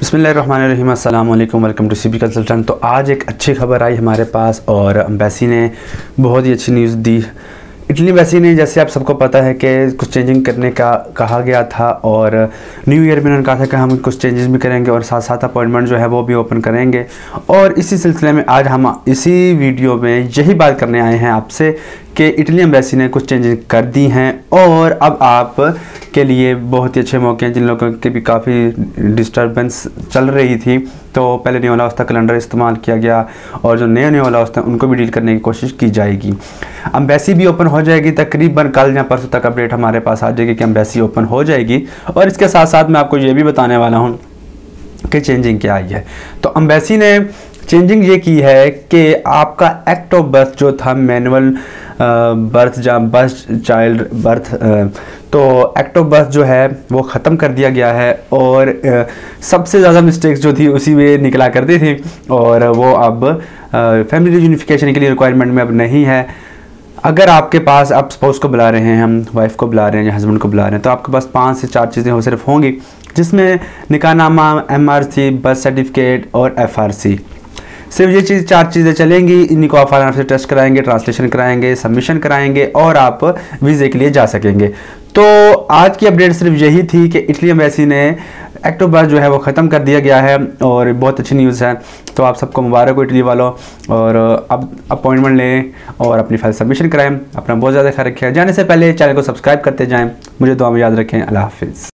बिस्मिल्लाहिर्रहमानिर्रहीम, अस्सलाम वालेकुम, वेलकम टू सीबी कंसल्टेंट। तो आज एक अच्छी खबर आई हमारे पास और एम्बेसी ने बहुत ही अच्छी न्यूज़ दी। इटली एम्बेसी ने, जैसे आप सबको पता है कि कुछ चेंजिंग करने का कहा गया था और न्यू ईयर में उन्होंने कहा था कि हम कुछ चेंजेस भी करेंगे और साथ साथ अपॉइंटमेंट जो है वो भी ओपन करेंगे। और इसी सिलसिले में आज हम इसी वीडियो में यही बात करने आए हैं आपसे कि इटली एम्बेसी ने कुछ चेंजेस कर दी हैं और अब आप के लिए बहुत ही अच्छे मौके हैं। जिन लोगों के भी काफ़ी डिस्टर्बेंस चल रही थी, तो पहले न्यू अवस्था कैलेंडर इस्तेमाल किया गया और जो नए न्यू अवस्था हैं उनको भी डील करने की कोशिश की जाएगी। एम्बेसी भी ओपन हो जाएगी तकरीबन कल या परसों तक अपडेट हमारे पास आ जाएगी कि एम्बेसी ओपन हो जाएगी। और इसके साथ साथ मैं आपको ये भी बताने वाला हूँ कि चेंजिंग क्या आई है। तो एम्बेसी ने चेंजिंग ये की है कि आपका एक्ट ऑफ बर्थ जो था मैनुअल बर्थ या बर्थ चाइल्ड बर्थ, तो एक्ट ऑफ बर्थ जो है वो ख़त्म कर दिया गया है और सबसे ज़्यादा मिस्टेक्स जो थी उसी में निकला करती थी और वो अब फैमिली यूनिफिकेशन के लिए रिक्वायरमेंट में अब नहीं है। अगर आपके पास आप स्पाउस को बुला रहे हैं, हम वाइफ को बुला रहे हैं या हस्बैंड को बुला रहे हैं, तो आपके पास 5 से 4 चीज़ें वो सिर्फ होंगी, जिसमें निकाहनामा, MRC, बर्थ सर्टिफिकेट और FRC। सिर्फ ये 4 चीज़ें चलेंगी। इन्हीं को आप फाइनल से टेस्ट कराएंगे, ट्रांसलेशन कराएंगे, सबमिशन कराएंगे और आप वीज़े के लिए जा सकेंगे। तो आज की अपडेट सिर्फ यही थी कि इटली एम्बेसी ने एक्ट ऑफ बर्थ जो है वो ख़त्म कर दिया गया है और बहुत अच्छी न्यूज़ है। तो आप सबको मुबारक हो इटली वालों, और अब अपॉइंटमेंट लें और अपनी फाइल सबमिशन कराएं। अपना बहुत ज़्यादा ख्याल रखें। जाने से पहले चैनल को सब्सक्राइब करते जाएँ। मुझे दुआ में याद रखें। अल्लाह हाफिज़।